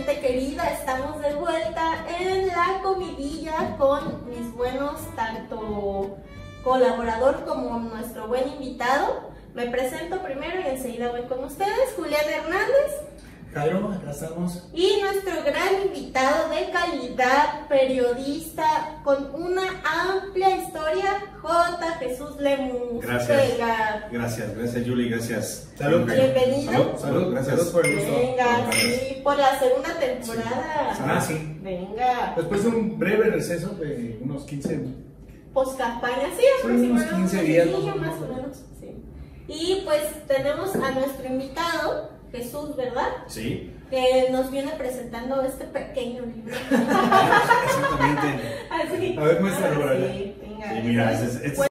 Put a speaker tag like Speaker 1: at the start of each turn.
Speaker 1: gente querida, estamos de vuelta en la comidilla con mis buenos, tanto colaborador como nuestro buen invitado. Me presento primero y enseguida voy con ustedes. Julián Hernández.
Speaker 2: Jairo, acá estamos.
Speaker 1: Y nuestro gran invitado de calidad, periodista con una amplia historia, J. Jesús Lemus.
Speaker 3: Gracias. Gracias, Julie, gracias.
Speaker 2: Salud.
Speaker 1: Bienvenido.
Speaker 3: Salud, gracias.
Speaker 2: Salud por el gusto.
Speaker 1: Venga, sí, por la segunda temporada.
Speaker 2: Sí.
Speaker 1: Venga.
Speaker 2: Después de un breve receso de unos 15.
Speaker 1: Post-campaña, sí,
Speaker 2: Unos
Speaker 1: aproximadamente
Speaker 2: 15 días,
Speaker 1: más o menos. Sí. Y pues tenemos a nuestro invitado, Jesús, ¿verdad?
Speaker 3: Sí.
Speaker 1: Que nos viene presentando este pequeño libro.
Speaker 3: Exactamente.
Speaker 1: Así.
Speaker 2: A ver, muéstralo,
Speaker 1: Ah,
Speaker 2: Brian.
Speaker 1: sí, venga.
Speaker 3: Sí, mira, es